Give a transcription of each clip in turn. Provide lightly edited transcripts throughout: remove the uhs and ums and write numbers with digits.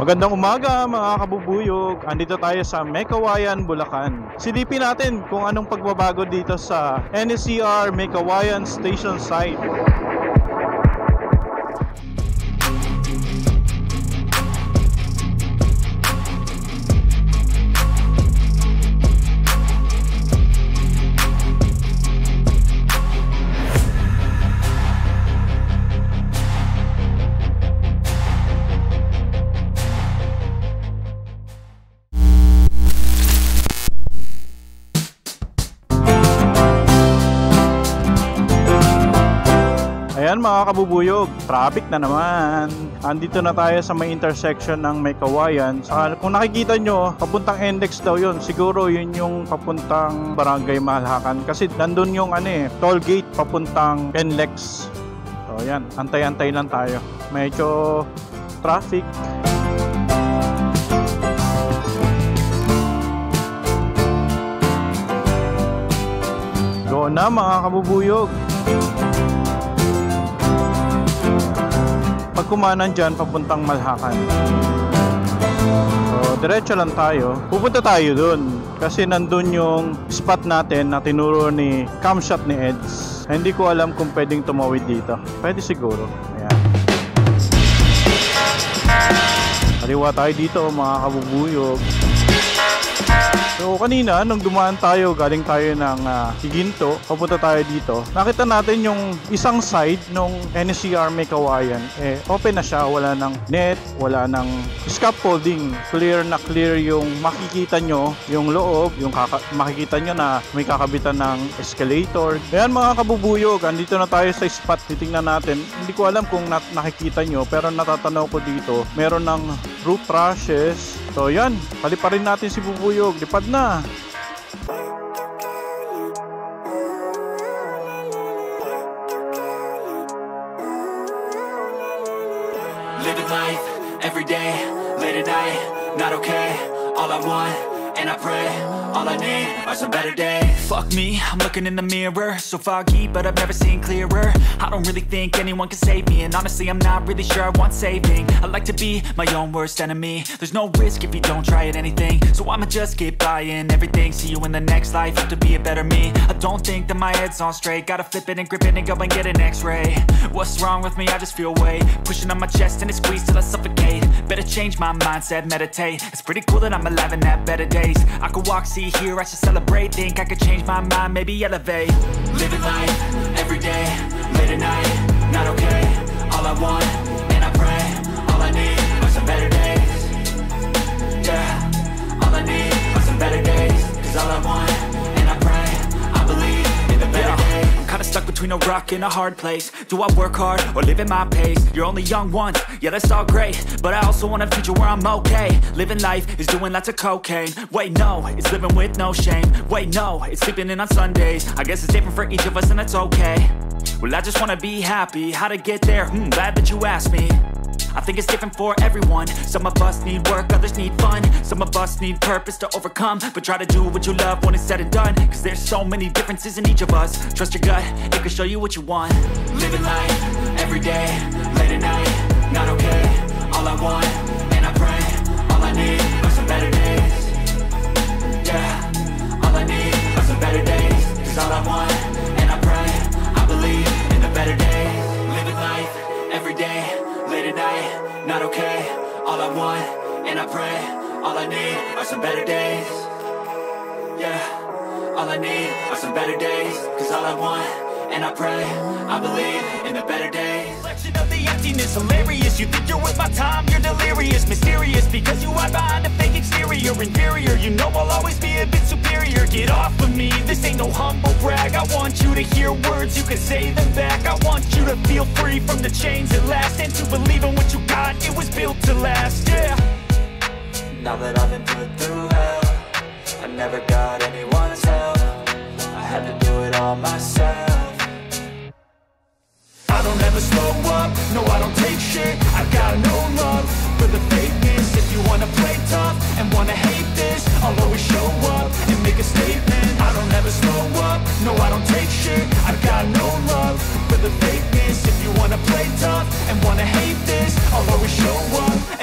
Magandang umaga mga kabubuyog. Andito tayo sa Meycauayan, Bulacan. Silipin natin kung anong pagbabago dito sa NSCR Meycauayan Station Site. Ayan mga kabubuyog, traffic na naman. Andito na tayo sa may intersection ng Meycauayan. Kung nakikita nyo, papuntang Index daw yun. Siguro yun yung papuntang Barangay Mahalhakan. Kasi nandun yung toll gate papuntang NLEX. So ayan, antay-antay lang tayo. Medyo traffic. Go na mga kabubuyog. Pagkumanan dyan, papuntang Malhakan. So, diretso lang tayo. Pupunta tayo dun. Kasi nandun yung spot natin na tinuro ni camshot ni Eds. Hindi ko alam kung pwedeng tumawid dito. Pwede siguro. Ayan. Kaliwa tayo dito mga kabubuyog. So kanina nung dumaan tayo, galing tayo ng Higinto, papunta tayo dito, nakita natin yung isang side nung NSCR Meycauayan, open na siya, wala ng net, wala ng scaffolding, clear na clear yung makikita nyo, yung loob, yung makikita nyo na may kakabitan ng escalator. Ayan mga kabubuyog, andito na tayo sa spot, titingnan natin, hindi ko alam kung nakikita nyo, pero natatanaw ko dito, meron ng roof trusses. So yan, paliparin natin si Bubuyog, lipad na. Living life, every day, late at night, not okay. All I want, and I pray, all I need are some better days. Fuck me, I'm looking in the mirror, so foggy, but I've never seen clearer. I don't really think anyone can save me, and honestly I'm not really sure I want saving. I like to be my own worst enemy. There's no risk if you don't try at anything, so I'ma just keep buying everything. See you in the next life, have to be a better me. I don't think that my head's on straight, gotta flip it and grip it and go and get an x-ray. What's wrong with me? I just feel weight pushing on my chest and it squeezes till I suffocate. Better change my mindset, meditate. It's pretty cool that I'm alive and have better days. I could walk, see, hear, I should celebrate. Think I could change my mind, maybe elevate. Living life, every day, late at night, not okay. All I want, and I pray, all I need are some better days. Yeah, all I need are some better days. Cause all I want, and I pray, I believe in the better days. I'm kinda stuck between a rock and a hard place. Do I work hard or live at my pace? You're only young once, yeah that's all great, but I also want a future where I'm okay. Living life is doing lots of cocaine. Wait no, it's living with no shame. Wait no, it's sleeping in on Sundays. I guess it's different for each of us and that's okay. Well I just wanna be happy, how to get there? Glad that you asked me. I think it's different for everyone. Some of us need work, others need fun. Some of us need purpose to overcome. But try to do what you love when it's said and done. Cause there's so many differences in each of us. Trust your gut, it can show you what you want. Living life, every day, late at night, not okay. All I want, and I pray, all I need are some better days. Yeah, all I need are some better days. Cause all I want, and I pray, I believe in the better days. Living life, every day, late at night, not okay. All I want, and I pray, all I need are some better days. Yeah, all I need are some better days. Cause all I want, and I pray, I believe in the better days. Reflection of the emptiness, hilarious. You think you're worth my time, you're delirious. Mysterious, because you hide behind a fake exterior. Inferior, you know I'll always be a bit superior. Get off of me, this ain't no humble brag. I want you to hear words, you can say them back. I want you to feel free from the chains at last, and to believe in what you got, it was built to last, yeah. Now that I've been put through hell, I never got anyone's help. I had to do it all myself. I don't ever slow up, no I don't take shit. I got no love for the fakeness. If you wanna play tough and wanna hate this, I'll always show up and make a statement. I don't ever slow up, no I don't take shit. I got no love for the fakeness. If you wanna play tough and wanna hate this, I'll always show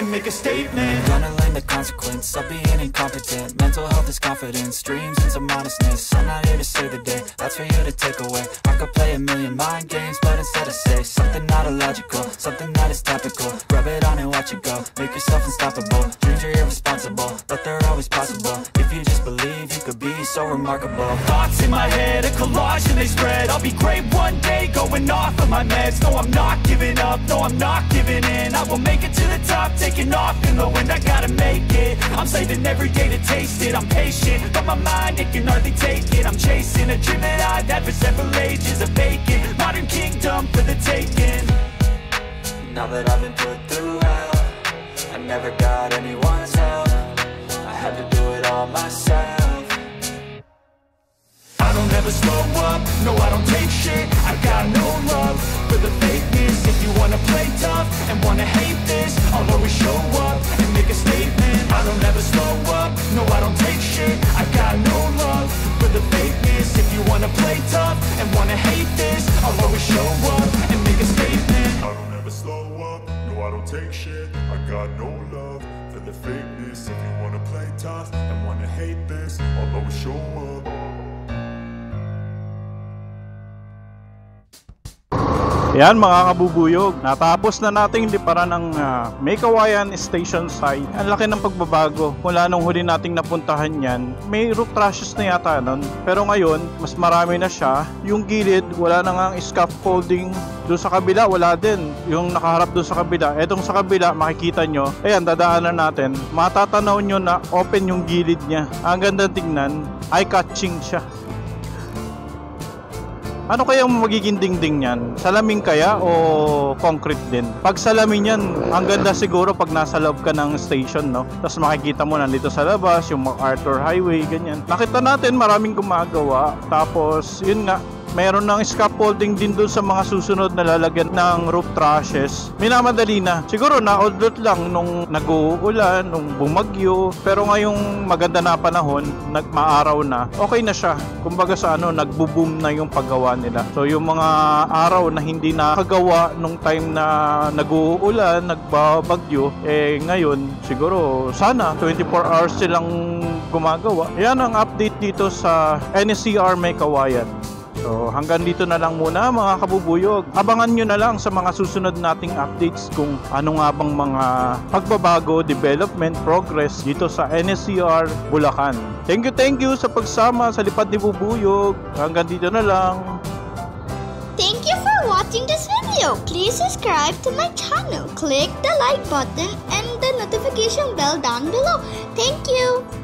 and make a statement. Gonna learn the consequence of being incompetent. Mental health is confidence, dreams and some modestness. I'm not here to save the day, that's for you to take away. I could play a million mind games, but instead I say something not illogical, something that is topical. Rub it on and watch it go, make yourself unstoppable. Dreams are irresponsible, but they're always possible. If you just believe, you could be so remarkable. Thoughts in my head, a collage and they spread. I'll be great one day, going off of my meds. No, I'm not giving up, no, I'm not giving in. I will make it to the top, taking off in the wind. I gotta make it, I'm saving every day to taste it. I'm patient, but my mind, it can hardly take it. I'm chasing a dream that I've had for several ages. A vacant, modern kingdom for the taking. Now that I've been put through hell, I never got anyone's help. I had to do it all myself. I don't ever slow up, no I don't take shit. I got no love for the fakeness. If you wanna play tough and wanna hate this, I'll always show up and make a statement. I don't ever slow up, no I don't take shit. I got no love for the fakeness. If you wanna play tough and wanna hate this, I'll always show up and make a statement. I don't ever slow up, no I don't take shit. I got no love for the fakeness. If you wanna play tough and wanna hate this, I'll always show up. Yan mga kabubuyog, natapos na nating liparan ng May Kawayan Station Side. Ang laki ng pagbabago. Mula nung huli nating napuntahan yan, may roof trusses na yata nun. Pero ngayon, mas marami na siya. Yung gilid, wala na nga scaffolding. Doon sa kabila, wala din. Yung nakaharap doon sa kabila. Etong sa kabila, makikita nyo. Ayan, dadaanan natin. Matatanaw nyo na open yung gilid niya. Ang ganda tingnan, eye-catching siya. Ano kaya ang magiging dingding niyan? Salamin kaya o concrete din? Pag salamin yan, ang ganda siguro pag nasa loob ka ng station, no? Tapos makikita mo nandito sa labas, yung MacArthur Highway, ganyan. Nakita natin maraming gumagawa. Tapos, yun nga, mayroon ng scaffolding din doon sa mga susunod na lalagyan ng roof trusses. Minamadali na. Siguro na-outlet lang nung nag-uulan, nung bumagyo. Pero ngayong maganda na panahon, nagmaaraw na, okay na siya. Kumbaga sa nagbo-boom na yung paggawa nila. So yung mga araw na hindi nakagawa nung time na nag-uulan, nagbabagyo, ngayon siguro sana 24 hours silang gumagawa. Yan ang update dito sa NSCR May Kawayan. So hanggang dito na lang muna mga kabubuyog. Abangan nyo na lang sa mga susunod nating updates kung ano nga bang mga pagbabago, development, progress dito sa NSCR Bulacan. Thank you sa pagsama sa Lipad ni Bubuyog. Hanggang dito na lang. Thank you for watching this video. Please subscribe to my channel. Click the like button and the notification bell down below. Thank you.